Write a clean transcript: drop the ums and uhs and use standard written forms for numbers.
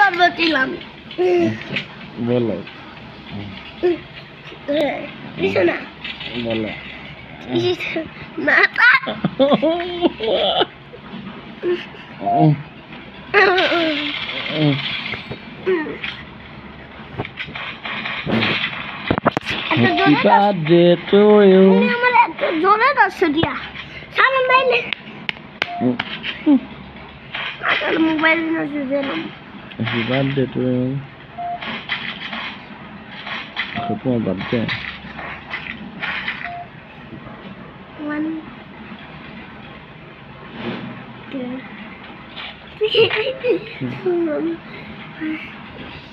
করবছিলাম বলো কিছু না বলো মাথা Happy birthday to you. তুমি আমার এত জোরে দর্শো দিয়া সামনে বাইলে আসলে মোবাইল নষ্ট দিলাম Happy birthday to you. তোমার বার্থডে 1 2 3